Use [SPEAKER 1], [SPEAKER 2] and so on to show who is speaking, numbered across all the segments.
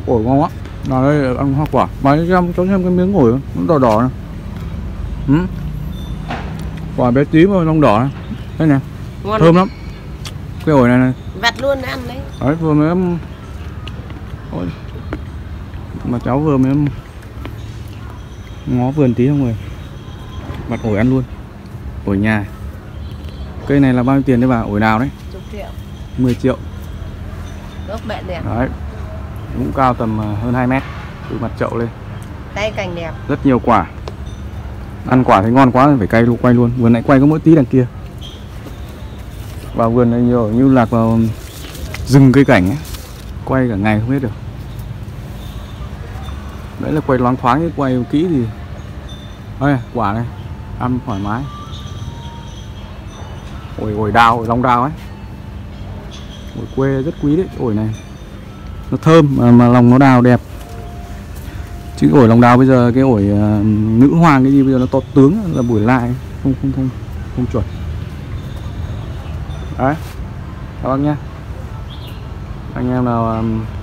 [SPEAKER 1] Ổi ngon quá. Nào đây ăn hoa quả. Mà cho xem cái miếng ổi nó đỏ đỏ này. Quả bé tí mà lông đỏ này. Đây này. Ngon thơm lắm. Cái ổi này
[SPEAKER 2] vặt luôn ăn đấy.
[SPEAKER 1] Đấy vừa mới ôi. Mà cháu vừa mới ngó vườn tí không rồi. Vặt ổi ăn luôn. Ổi nhà. Cây này là bao nhiêu tiền đấy bà? Ổi nào đấy?
[SPEAKER 2] 10 triệu.
[SPEAKER 1] 10 triệu.
[SPEAKER 2] Gốc bẹ đẹp.
[SPEAKER 1] Đấy. Cũng cao tầm hơn 2 mét từ mặt chậu lên.
[SPEAKER 2] Tay cành đẹp.
[SPEAKER 1] Rất nhiều quả. Ăn quả thấy ngon quá phải quay luôn. Vườn này quay có mỗi tí đằng kia. Vào vườn này nhiều như lạc vào rừng cây cảnh ấy. Quay cả ngày không hết được. Đấy là quay loáng thoáng, quay kỹ thì đây, quả này ăn thoải mái. Ổi đào, ổi long đào ấy. Ổi quê rất quý đấy, ổi này nó thơm mà lòng nó đào đẹp. Chứ ổi long đào bây giờ cái ổi nữ hoàng cái gì bây giờ nó to tướng là buổi lại không chuẩn. Đấy, các bác nhé, anh em nào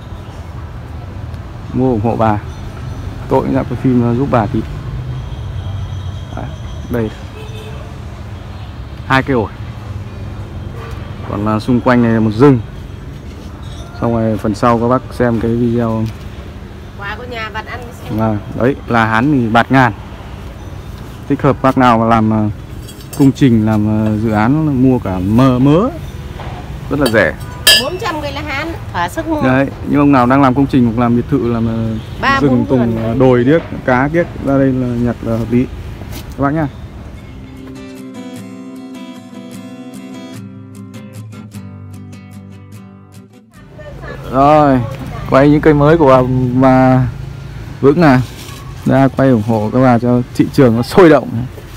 [SPEAKER 1] mua ủng hộ bà, tôi cũng làm cái phim giúp bà tí. Đấy, đây 2 cây ổi, còn xung quanh này là một rừng. Xong rồi phần sau các bác xem cái video
[SPEAKER 2] Quả của nhà bạn ăn xem.
[SPEAKER 1] Đấy là hán thì bạt ngàn. Thích hợp bác nào mà làm công trình, làm dự án mua cả mớ rất là rẻ.
[SPEAKER 2] 400 cây lá hán thỏa sức mua.
[SPEAKER 1] Đấy, nhưng ông nào đang làm công trình hoặc làm biệt thự, làm rừng tùng đồi điếc cá kiếc ra đây là nhặt là hợp lý các bác nhá. Rồi quay những cây mới của bà Vững này ra quay ủng hộ các bà cho thị trường nó sôi động.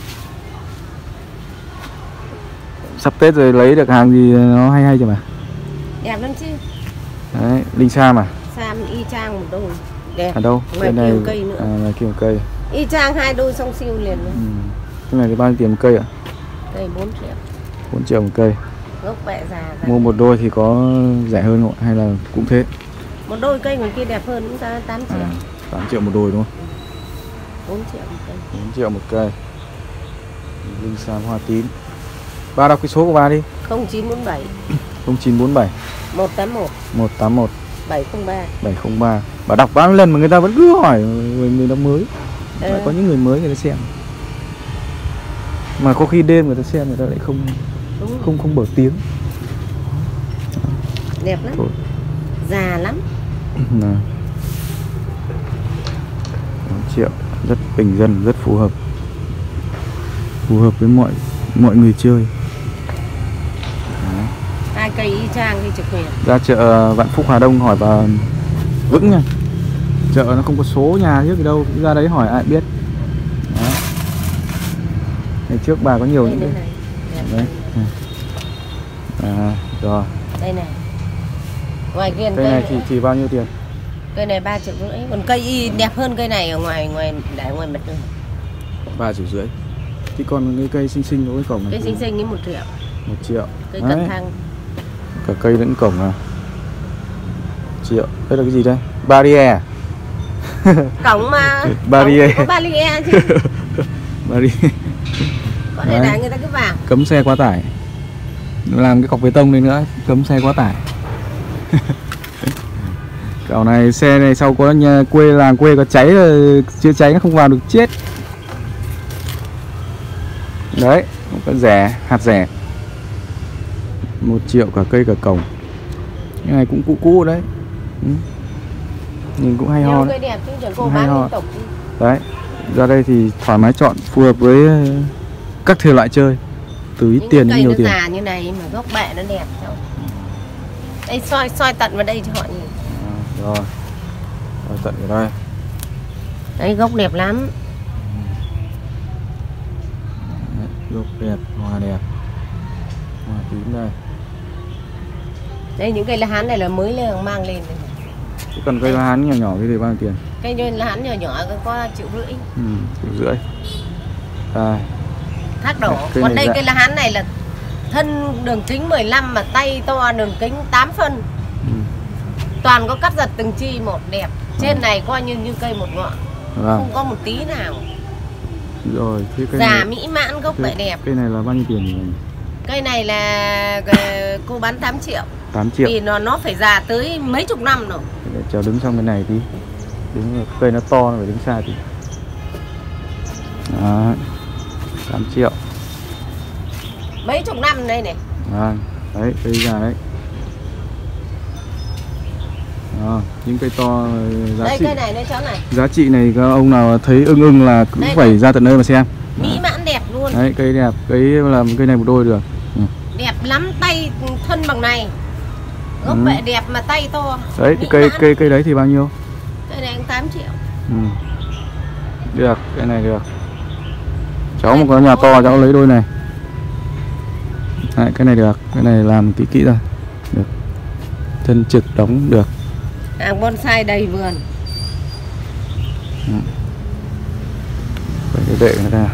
[SPEAKER 1] Sắp Tết rồi lấy được hàng gì nó hay cho bà.
[SPEAKER 2] Đẹp lắm chứ.
[SPEAKER 1] Đấy, Linh Sam à?
[SPEAKER 2] Sam y chang một đôi. Đẹp.
[SPEAKER 1] Ở đâu?
[SPEAKER 2] Ngoài
[SPEAKER 1] này
[SPEAKER 2] cây nữa.
[SPEAKER 1] Ngoài kia cây.
[SPEAKER 2] Y chang 2 đôi song siêu liền luôn.
[SPEAKER 1] Cái này thì bao nhiêu tiền một cây ạ?
[SPEAKER 2] Cây 4 triệu.
[SPEAKER 1] 4 triệu một cây.
[SPEAKER 2] Gốc bẹ già.
[SPEAKER 1] Mua một đôi thì có rẻ hơn không? Hay là cũng thế?
[SPEAKER 2] Một đôi cây ngoài kia đẹp hơn cũng ra 8 triệu.
[SPEAKER 1] 8 triệu một đôi đúng không?
[SPEAKER 2] 4 triệu một cây.
[SPEAKER 1] 4 triệu một cây. Linh Sam hoa tím. Ba đọc cái số của bà đi.
[SPEAKER 2] 0947
[SPEAKER 1] 0947
[SPEAKER 2] 181
[SPEAKER 1] 181
[SPEAKER 2] 703.
[SPEAKER 1] 703. Bà đọc bao nhiêu lần mà người ta vẫn cứ hỏi người ta mới. Lại có những người mới người ta xem. Mà có khi đêm người ta xem người ta lại không mở tiếng.
[SPEAKER 2] Đẹp lắm. Thôi. Già lắm.
[SPEAKER 1] 4 triệu, rất bình dân, rất phù hợp với mọi người chơi. Đấy.
[SPEAKER 2] 2 cây y chang thì trực huyền. Ra
[SPEAKER 1] chợ Vạn Phúc Hà Đông hỏi bà Vững nha. Chợ nó không có số nhà trước gì đâu, ra đấy hỏi ai biết. Đấy. Ngày trước bà có nhiều những cái đấy. Rồi.
[SPEAKER 2] Đây này. Ngoài kia
[SPEAKER 1] cây này chỉ bao nhiêu tiền?
[SPEAKER 2] Cây này 3,5 triệu. Còn cây y đẹp hơn cây này ở ngoài để ngoài mặt đường.
[SPEAKER 1] 3,5 triệu. Thì còn cái cây xinh đối cổng này.
[SPEAKER 2] Cây xinh ấy 1 triệu.
[SPEAKER 1] 1 triệu.
[SPEAKER 2] Cây cần thăng.
[SPEAKER 1] Cả cây lẫn cổng à. 1 triệu. Đây là cái gì đây? Barrier.
[SPEAKER 2] Cổng mà.
[SPEAKER 1] Barrier.
[SPEAKER 2] Có barrier chứ.
[SPEAKER 1] Barrier.
[SPEAKER 2] Có để người ta cứ vào.
[SPEAKER 1] Cấm xe quá tải. Làm cái cọc bê tông lên nữa, cấm xe quá tải. Cậu này xe này sau có nhà làng quê có cháy là chưa cháy nó không vào được chết. Đấy, có rẻ, hạt rẻ. 1 triệu cả cây cả cổng. Cái này cũng cũ đấy. Nhìn cũng hay ho đấy.
[SPEAKER 2] Đẹp chứ chẳng cô bán liên tục.
[SPEAKER 1] Đấy, ra đây thì thoải mái chọn phù hợp với các thể loại chơi. Từ ít tiền đến nhiều tiền.
[SPEAKER 2] Cây nó già như này mà gốc bẹ nó đẹp cháu. Đây soi tận vào đây cho họ nhìn.
[SPEAKER 1] Rồi. Soi tận vào đây.
[SPEAKER 2] Đấy gốc đẹp lắm.
[SPEAKER 1] Đấy, gốc đẹp, hoa đẹp. Hoa tím đây.
[SPEAKER 2] Đây những cây lá hán này là mới lên mang lên đây.
[SPEAKER 1] Chứ còn cây lá hán nhỏ nhỏ cái thì bao nhiêu tiền?
[SPEAKER 2] Cây lá hán nhỏ nhỏ có 1,5 triệu.
[SPEAKER 1] 1,5 triệu. Đây.
[SPEAKER 2] Thác đổ. Còn đây cây lá hán này là thân đường kính 15 mà tay to đường kính 8 phân. toàn có cắt giật từng chi một đẹp. Trên này coi như cây một ngọn,
[SPEAKER 1] vâng.
[SPEAKER 2] không có một tí nào.
[SPEAKER 1] Rồi, thế cây
[SPEAKER 2] Già
[SPEAKER 1] này,
[SPEAKER 2] mỹ mãn, gốc lại đẹp.
[SPEAKER 1] cây này là bao nhiêu tiền nhỉ?
[SPEAKER 2] Cây này là cô bán 8 triệu.
[SPEAKER 1] 8 triệu.
[SPEAKER 2] Vì nó phải già tới mấy chục năm rồi.
[SPEAKER 1] Để cháu đứng sang bên này tí. Đứng cây nó to, nó phải đứng xa tí. Đó, 8 triệu.
[SPEAKER 2] Mấy chục năm đây này.
[SPEAKER 1] Đấy, cây già đấy. Đó, những cây to giá
[SPEAKER 2] đây,
[SPEAKER 1] trị.
[SPEAKER 2] cây này đây cháu này.
[SPEAKER 1] Giá trị này các ông nào thấy ưng là cũng
[SPEAKER 2] đây,
[SPEAKER 1] phải ra tận nơi mà xem.
[SPEAKER 2] Mỹ mãn đẹp luôn.
[SPEAKER 1] Đấy, cây đẹp, cây làm cây này một đôi được.
[SPEAKER 2] Đẹp lắm, tay thân bằng này. Gốc bệ đẹp mà tay to.
[SPEAKER 1] Đấy, cái cây đấy thì bao nhiêu?
[SPEAKER 2] Cây này 8 triệu.
[SPEAKER 1] Được, cây này được. Cháu mà có nhà to cháu lấy đôi này. Đấy, cái này được, cái này làm kỹ rồi. Được. Thân trực đóng được.
[SPEAKER 2] Hàng bonsai đầy vườn.
[SPEAKER 1] Phải cái vệ người ta.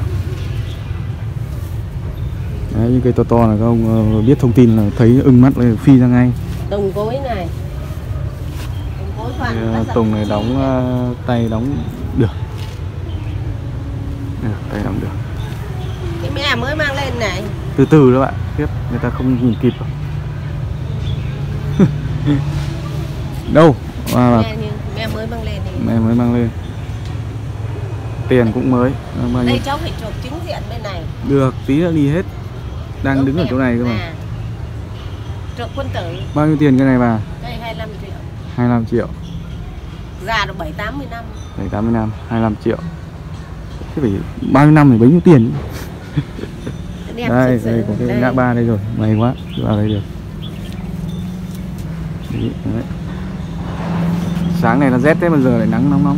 [SPEAKER 1] Đấy, những cây to này các ông biết thông tin là thấy ưng mắt là phi ra ngay.
[SPEAKER 2] Tùng cối này.
[SPEAKER 1] Tùng này đóng tay đóng được. Được, tay đóng được.
[SPEAKER 2] Cái mẹ mới mang lên này.
[SPEAKER 1] Từ từ đó bạn, tiếp người ta không nhìn kịp. Đâu?
[SPEAKER 2] Mẹ mới mang lên này.
[SPEAKER 1] Mẹ mới mang lên. Tiền cũng mới.
[SPEAKER 2] Đây cháu phải chụp chính diện bên này.
[SPEAKER 1] Được, tí nữa đi hết. Đang
[SPEAKER 2] Đúng
[SPEAKER 1] đứng ở chỗ này cơ mà.
[SPEAKER 2] Trượt quân tử.
[SPEAKER 1] Bao nhiêu tiền cái này bà?
[SPEAKER 2] Đây 25 triệu.
[SPEAKER 1] 25 triệu.
[SPEAKER 2] Già được 7-80 năm.
[SPEAKER 1] 7-80 năm, 25 triệu. Thế phải bao nhiêu năm thì bấy nhiêu tiền? Đây, đây có cái ngã ba đây rồi, may quá, vào đây được. Đấy. Sáng này nó rét thế mà giờ lại nắng nóng nóng.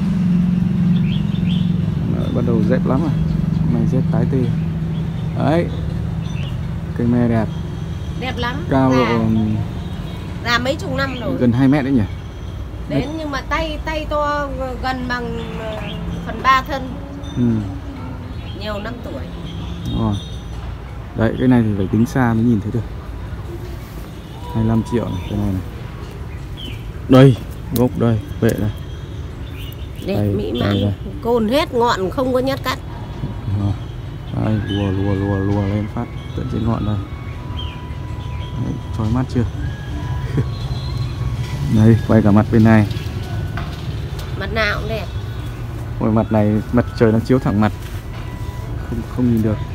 [SPEAKER 1] Bắt đầu rét lắm rồi. Này rét tái tê. Đấy. Cây me đẹp.
[SPEAKER 2] Đẹp lắm.
[SPEAKER 1] Cao độ
[SPEAKER 2] già mấy chục năm rồi.
[SPEAKER 1] Gần 2 mét đấy nhỉ?
[SPEAKER 2] Đến đấy. Nhưng mà tay to gần bằng 1/3 thân. Nhiều năm tuổi.
[SPEAKER 1] Rồi. Đấy, cái này thì phải tính xa mới nhìn thấy được. 25 triệu này, cái này này. Đây, gốc đây, vệ đây.
[SPEAKER 2] Đẹp
[SPEAKER 1] đây,
[SPEAKER 2] mỹ mãn, côn hết ngọn không có nhát cắt.
[SPEAKER 1] Đây, lùa lên phát tận trên ngọn đây. Đấy, chói mắt chưa? Đây, quay cả mặt bên này.
[SPEAKER 2] Mặt nào cũng đẹp.
[SPEAKER 1] Ôi, mặt này, mặt trời nó chiếu thẳng mặt. Không nhìn được.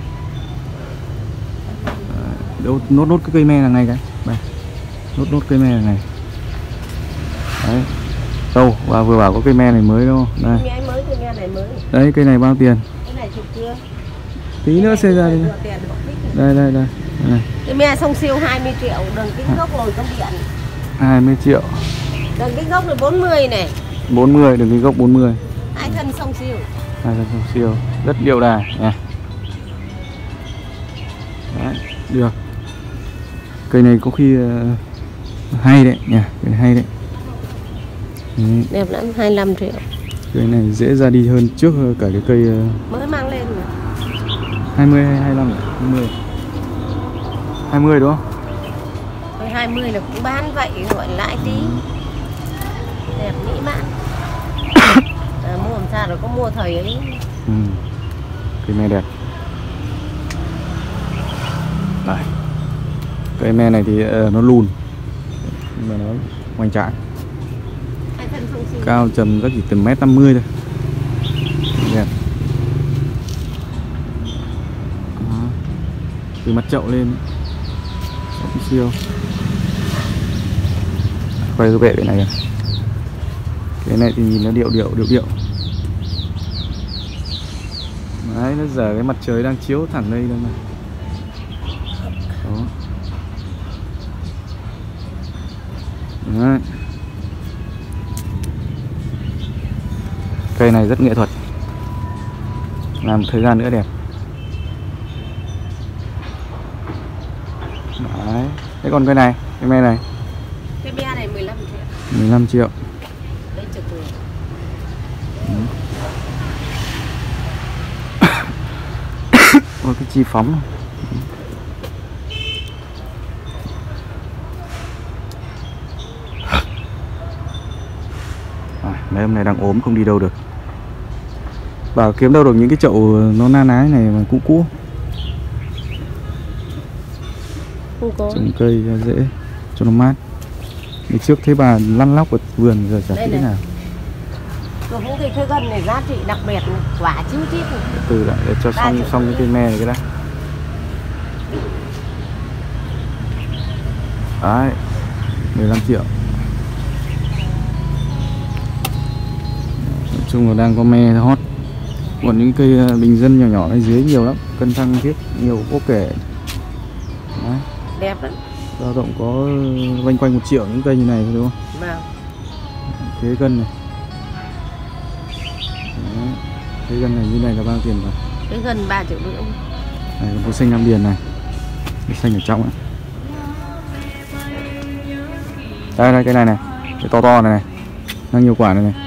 [SPEAKER 1] Đâu, nốt cái cây me là ngay cái. Đây. Nốt cây me là này. Đấy. Đâu, và vừa bảo có cây me này mới đâu. Đây.
[SPEAKER 2] Cây me này mới.
[SPEAKER 1] Đấy, cây này bao tiền?
[SPEAKER 2] Cái này chục chưa?
[SPEAKER 1] Tí nữa xe ra đi. Đây.
[SPEAKER 2] Cái me sông siêu 20 triệu, đường kính gốc lồi công điện.
[SPEAKER 1] 20 triệu.
[SPEAKER 2] Đường kính gốc là 40 này.
[SPEAKER 1] 40, đường kính gốc 40.
[SPEAKER 2] Hai thân sông siêu.
[SPEAKER 1] Hai thân sông siêu, rất điệu đà nha. Đấy, được. Cây này có khi hay đấy nha, cây này hay đấy.
[SPEAKER 2] Đẹp lắm, 25 triệu.
[SPEAKER 1] Cây này dễ ra đi hơn trước cả cái cây
[SPEAKER 2] mới mang lên rồi.
[SPEAKER 1] 20 hay 25 nhỉ? 20. 20 đúng không?
[SPEAKER 2] Thôi 20 là cũng bán vậy gọi lãi tí. Đẹp mỹ mãn. Mua làm sao rồi có mua thời ấy.
[SPEAKER 1] Cây me đẹp. Đây. Cây me này thì nó lùn nhưng mà nó hoành tráng. Cao trầm rất chỉ tầm 1m50 thôi. Đẹp. Đó. Từ mặt chậu lên sông siêu. Quay cái vệ bên này kìa. Cái này thì nhìn nó điệu. Đấy, nó giờ cái mặt trời đang chiếu thẳng đây đâu mà. Đó. Đấy. Cây này rất nghệ thuật. Làm thời gian nữa đẹp. Đấy. Thế còn cây này, cái me này.
[SPEAKER 2] Cái me này 15 triệu.
[SPEAKER 1] 15 triệu.
[SPEAKER 2] Đấy chục người.
[SPEAKER 1] Có cái chi phóng. Mấy hôm nay đang ốm không đi đâu được. Bảo kiếm đâu được những cái chậu nó na ná này mà cũ cũ.
[SPEAKER 2] Không có.
[SPEAKER 1] Trồng cây cho dễ, cho nó mát. Ngày trước thấy bà lăn lóc ở vườn giờ chả thấy nào.
[SPEAKER 2] Còn những cây gân này giá trị đặc biệt này, quả chín chít này.
[SPEAKER 1] Từ lại để cho xong cái cây me này cái đã. Đấy, 15 triệu. Nói chung là đang có me hot. Còn những cây bình dân nhỏ nhỏ ở dưới nhiều lắm, cân thăng thiết nhiều vô kể. Đấy.
[SPEAKER 2] Đẹp lắm.
[SPEAKER 1] Dao động có quanh 1 triệu những cây như này đúng không?
[SPEAKER 2] Vâng.
[SPEAKER 1] Thế cân này. Đấy. Thế cân này như này là bao tiền rồi?
[SPEAKER 2] Cái gần 3,5 triệu.
[SPEAKER 1] Này còn có xanh Nam Điền này. Cái xanh ở trong này. Đây cái này này, cái to to này này. Đang nhiều quả này này.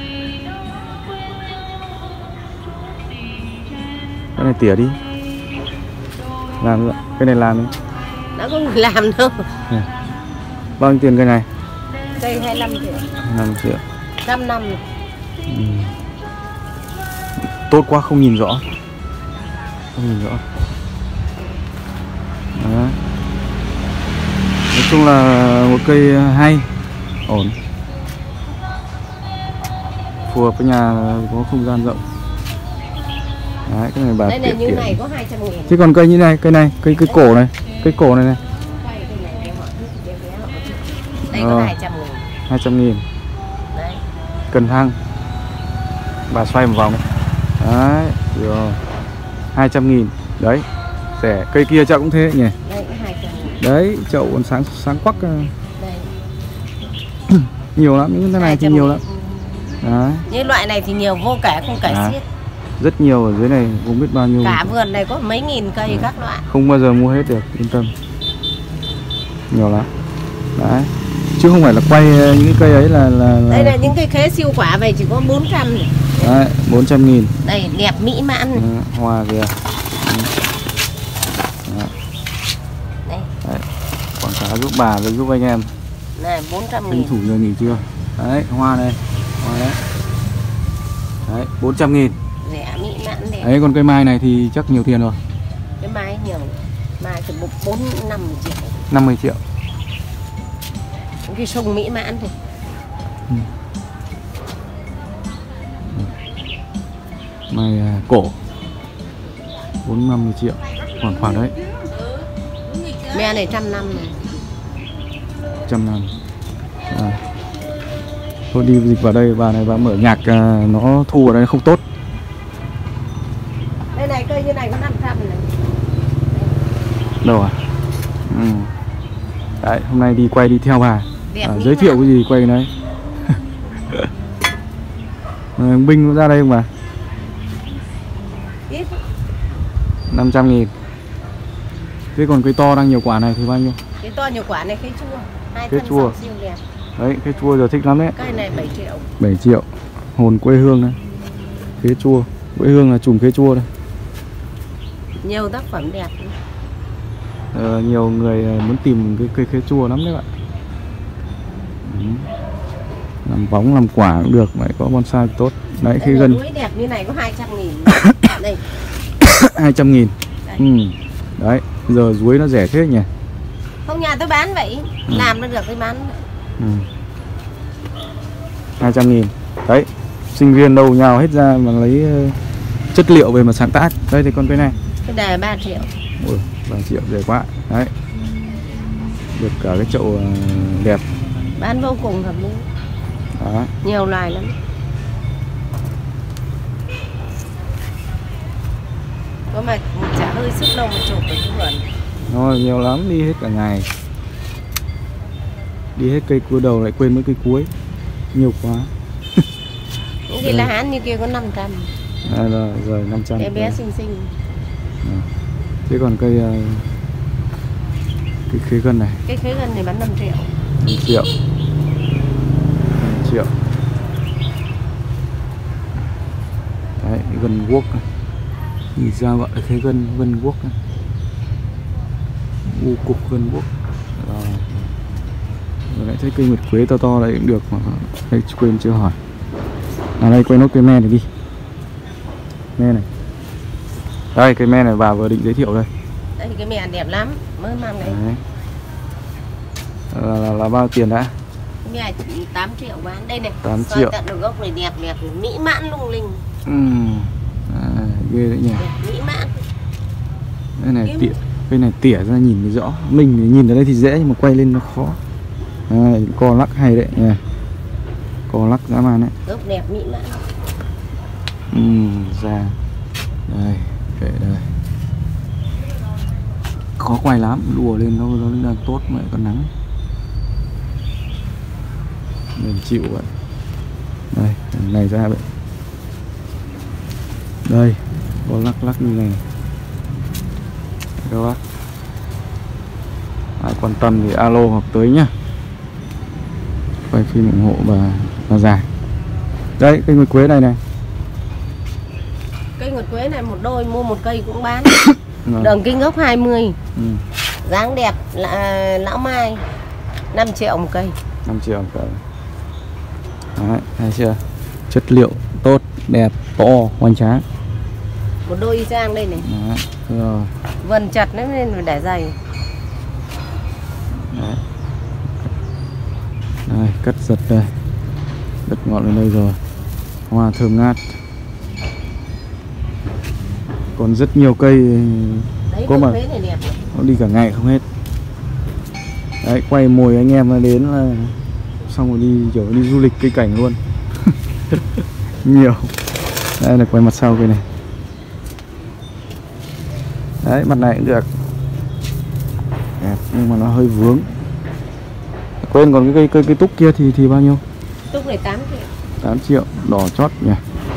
[SPEAKER 1] Cái này tỉa đi. Làm nữa. Cái này làm đi.
[SPEAKER 2] Đã có người làm đâu.
[SPEAKER 1] Bao nhiêu tiền cây này?
[SPEAKER 2] Cây 25 triệu.
[SPEAKER 1] 5 triệu.
[SPEAKER 2] 100 năm rồi.
[SPEAKER 1] Tốt quá không nhìn rõ. Không nhìn rõ. Đó. Nói chung là một cây hay, ổn, phù hợp với nhà có không gian rộng. Đấy, cái này bà
[SPEAKER 2] đây này như này có 200.000.
[SPEAKER 1] Thế còn cây như này, cây cổ này, cây cổ này này.
[SPEAKER 2] Đây có 200.000.
[SPEAKER 1] 200.000.
[SPEAKER 2] Đấy.
[SPEAKER 1] Cần thăng. Bà xoay một vòng. Đấy, rồi. 200.000. Đấy. Rẻ. Cây kia chậu cũng thế nhỉ.
[SPEAKER 2] Đây có 200.000.
[SPEAKER 1] Đấy, chậu còn sáng quắc.
[SPEAKER 2] Đây.
[SPEAKER 1] Nhiều lắm, những cái này thì nhiều lắm. Đấy.
[SPEAKER 2] Như loại này thì nhiều vô kể không kể xiết.
[SPEAKER 1] Rất nhiều ở dưới này, không biết bao nhiêu.
[SPEAKER 2] Cả vườn này có mấy nghìn cây các loại.
[SPEAKER 1] Không bao giờ mua hết được, yên tâm. Nhiều lắm. Đấy. Chứ không phải là quay những cái cây ấy là
[SPEAKER 2] đây là những cây khế siêu quả về chỉ có 400 này.
[SPEAKER 1] Đấy, 400.000.
[SPEAKER 2] Đây, đẹp mỹ mãn này.
[SPEAKER 1] Hoa kìa.
[SPEAKER 2] Đây.
[SPEAKER 1] Đấy. Quảng cáo giúp bà và giúp anh em.
[SPEAKER 2] Này 400.000.
[SPEAKER 1] Tranh thủ giờ nghỉ trưa. Đấy, hoa này. Hoa đấy. Đấy, 400.000.
[SPEAKER 2] Rẻ mỹ mãn đẹp.
[SPEAKER 1] Đấy, còn cây mai này thì chắc nhiều tiền rồi.
[SPEAKER 2] Cái mai nhiều. Mai từ 4-5 triệu.
[SPEAKER 1] 50 triệu.
[SPEAKER 2] Cái sông mỹ mãn thì.
[SPEAKER 1] Mai cổ 4-50 triệu. Khoảng đấy.
[SPEAKER 2] Me này 100 năm này.
[SPEAKER 1] 100 năm. Thôi đi dịch vào đây, bà này bà mở nhạc nó thu ở đây không tốt.
[SPEAKER 2] Đây này cây như này có 500 này.
[SPEAKER 1] Đâu à? Đấy, hôm nay đi quay đi theo bà. Giới thiệu cái gì quay cái đấy. Binh có ra đây không bà? 500.000. Thế còn cây to đang nhiều quả này thì bao nhiêu?
[SPEAKER 2] Cái to nhiều quả này khế chua.
[SPEAKER 1] Khế chua.
[SPEAKER 2] Siêu đẹp.
[SPEAKER 1] Đấy, khế chua giờ thích lắm đấy.
[SPEAKER 2] Cây này 7 triệu.
[SPEAKER 1] 7 triệu. Hồn quê hương đấy. Khế chua. Quê hương là chùm khế chua đây.
[SPEAKER 2] Nhiều tác phẩm đẹp.
[SPEAKER 1] Nhiều người muốn tìm cái cây khế chua lắm đấy bạn. Làm bóng làm quả cũng được, phải có bonsai tốt. Đấy, khi gần
[SPEAKER 2] đẹp như này có 200.000. Đây.
[SPEAKER 1] 200.000. Đấy, giờ chuối nó rẻ thế nhỉ?
[SPEAKER 2] Không, nhà tôi bán vậy. Làm nó được tôi bán vậy.
[SPEAKER 1] 200.000. Đấy, sinh viên đâu nhào hết ra mà lấy chất liệu về mà sáng tác. Đây thì con cái này.
[SPEAKER 2] Cái đề 3 triệu.
[SPEAKER 1] Ui, 3 triệu rẻ quá. Đấy. Được cả cái chậu đẹp.
[SPEAKER 2] Bán vô cùng hợp lý.
[SPEAKER 1] Đó.
[SPEAKER 2] Nhiều loài lắm. Có mà chả hơi sức đâu mà chụp được cái vườn.
[SPEAKER 1] Thôi, nhiều lắm, đi hết cả ngày. Đi hết cây cua đầu lại quên mấy cây cuối. Nhiều quá.
[SPEAKER 2] Những cái lá hán như kia có 500.
[SPEAKER 1] Rồi 500.
[SPEAKER 2] Cái bé xinh xinh.
[SPEAKER 1] Thế còn cây khế gân này.
[SPEAKER 2] Cái khế gân này bán 5 triệu.
[SPEAKER 1] 5 triệu. 5 triệu. Đấy, cái gân guốc này. Nhìn ra gọi là khế gân guốc này. U cục gân guốc. Rồi lại thấy cây nguyệt quế to to đấy cũng được mà. Đây quên chưa hỏi. À đây quay nốt cây me này đi. Me này. Đây cây me này bà vừa định giới thiệu đây.
[SPEAKER 2] Đây cái mẹ đẹp lắm, mới mang đấy.
[SPEAKER 1] Đấy. Là bao tiền đã?
[SPEAKER 2] Mẹ chỉ 8 triệu bán. Đây này.
[SPEAKER 1] 8
[SPEAKER 2] soi
[SPEAKER 1] triệu.
[SPEAKER 2] tận được gốc này đẹp đẹp, mỹ mãn lung linh.
[SPEAKER 1] Ghê đấy nhỉ.
[SPEAKER 2] Đẹp, mỹ mãn.
[SPEAKER 1] Đây này tỉa, cây này tỉa ra nhìn thấy rõ. Mình thì nhìn ở đây thì dễ nhưng mà quay lên nó khó. Đây, co lắc hay đấy nha. Co lắc dã man đấy.
[SPEAKER 2] Gốc đẹp mỹ mãn.
[SPEAKER 1] Ra. Đây, kệ đây. Khó quay lắm, lùa lên nó đang tốt mà còn nắng. Mình chịu vậy. Đây, này ra vậy. Đây, có lắc như này. Các bác ai quan tâm thì alo hoặc tới nhá. Quay phim ủng hộ bà già. Đây, cây nguyệt quế này này.
[SPEAKER 2] Cây nguyệt quế này một đôi mua một cây cũng bán. Đường kính gốc 20. Dáng đẹp là lão mai 5 triệu một cây.
[SPEAKER 1] 5 triệu một cây. Đấy, thấy chưa? Chất liệu tốt, đẹp, to, hoành tráng.
[SPEAKER 2] Một đôi y chang đây này.
[SPEAKER 1] Đấy, rồi.
[SPEAKER 2] Vần chặt nên phải để dày.
[SPEAKER 1] Đấy. Đây, cắt giật đây. Đứt ngọn lên đây rồi. Hoa thơm ngát. Còn rất nhiều cây.
[SPEAKER 2] Đấy,
[SPEAKER 1] có mà
[SPEAKER 2] này đẹp.
[SPEAKER 1] nó đi cả ngày không hết. Đấy, quay mồi anh em đến là xong rồi đi kiểu đi du lịch cây cảnh luôn. Nhiều. Đây là quay mặt sau cây này. Đấy, mặt này cũng được. Đẹp, nhưng mà nó hơi vướng. Quên còn cái túc kia thì bao nhiêu?
[SPEAKER 2] Túc này 8 triệu.
[SPEAKER 1] 8 triệu, đỏ chót nhỉ.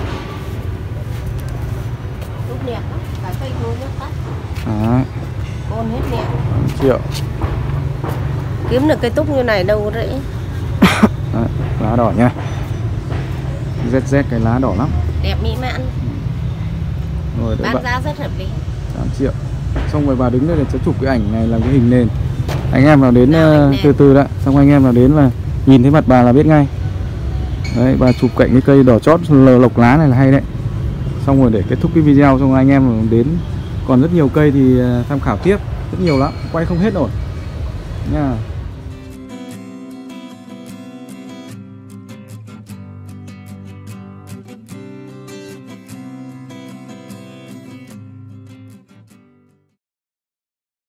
[SPEAKER 2] Túc đẹp lắm, cả cây nuôi nước tắt.
[SPEAKER 1] Đấy.
[SPEAKER 2] Bôn hết đẹp.
[SPEAKER 1] 8 triệu.
[SPEAKER 2] Kiếm được cây túc như này đâu có dễ.
[SPEAKER 1] Đấy, lá đỏ nha. ZZ cái lá đỏ lắm.
[SPEAKER 2] Đẹp mỹ mãn.
[SPEAKER 1] Rồi đấy
[SPEAKER 2] Bán
[SPEAKER 1] bạn.
[SPEAKER 2] giá rất hợp lý.
[SPEAKER 1] 8 triệu. Xong rồi bà đứng đây để sẽ chụp cái ảnh này làm cái hình nền. Anh em nào đến từ từ đã. Xong anh em nào đến là nhìn thấy mặt bà là biết ngay. Đấy, bà chụp cạnh cái cây đỏ chót lộc lá này là hay đấy. Xong rồi để kết thúc cái video, xong rồi anh em đến còn rất nhiều cây thì tham khảo tiếp. Rất nhiều lắm, quay không hết rồi nha.